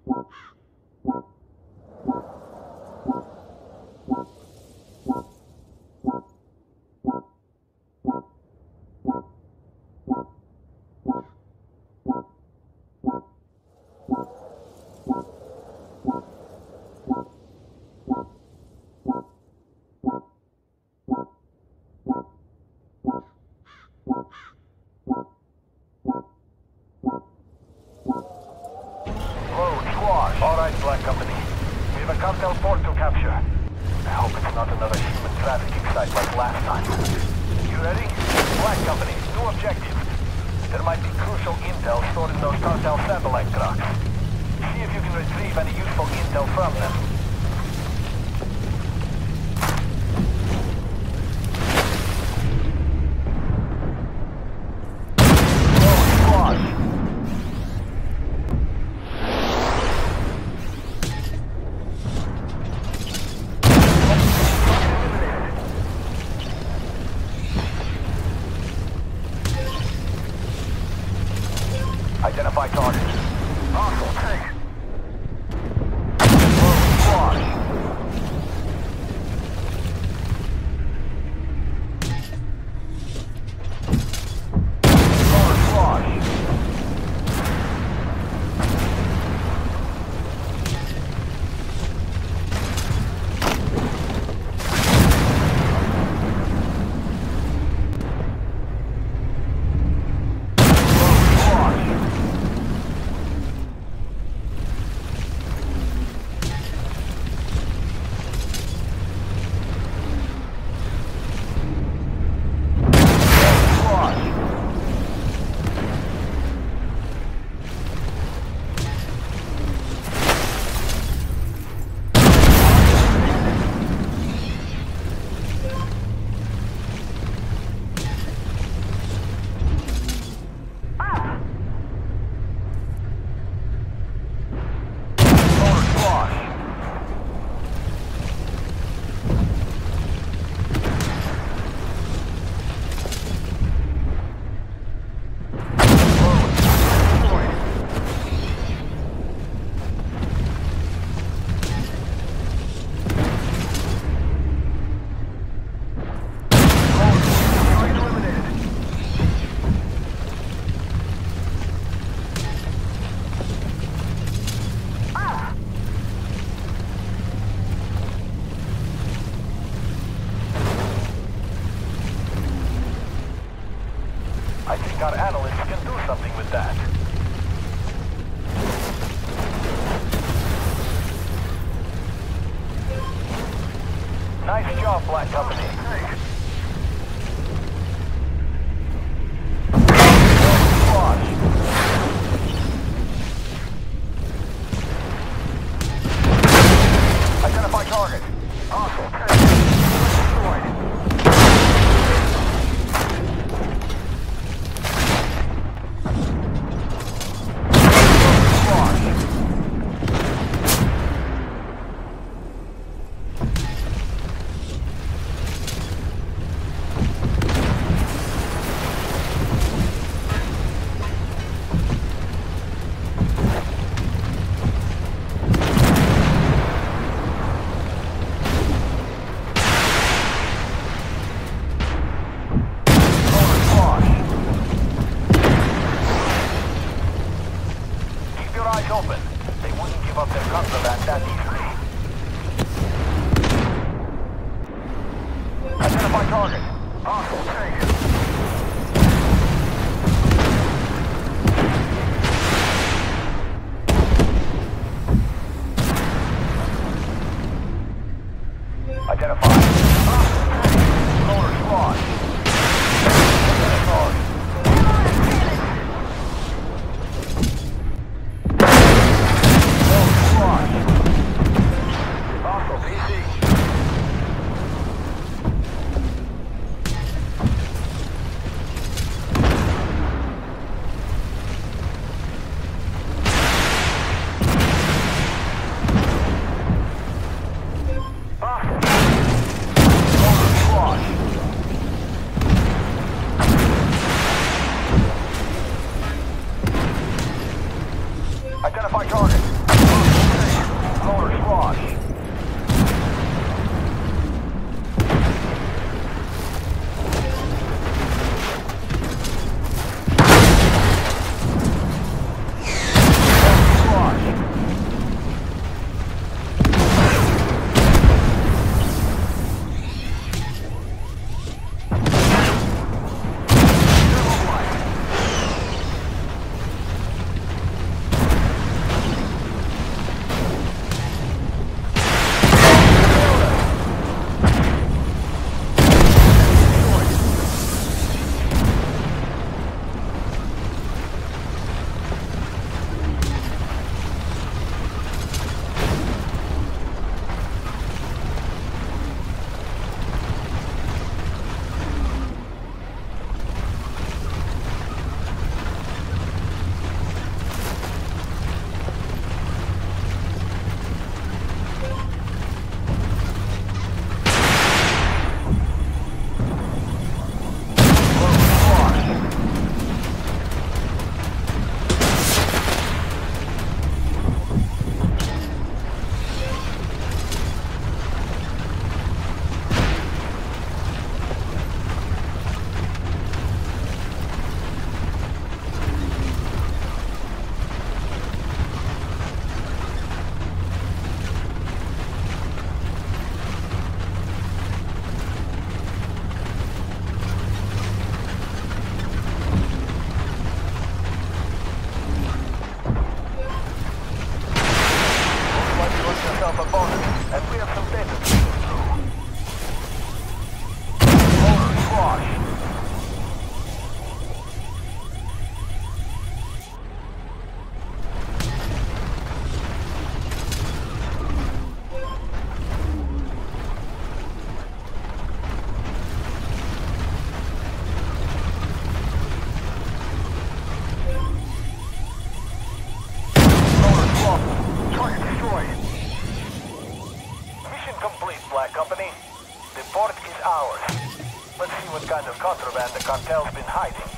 Black Company. We have a cartel port to capture. I hope it's not another human trafficking site like last time. You ready? Black Company, new objective. There might be crucial intel stored in those cartel satellite trucks. See if you can retrieve any useful intel from them. Identify target. Hostile tank. Squad. I think our analysts can do something with that. Nice job, Black Company. Identify target. Awesome. Open. They wouldn't give up their contraband that easily. Identify target. Hostile tank. Identify. Loader squad. Identify target. complete, Black Company. The port is ours. Let's see what kind of contraband the cartel's been hiding.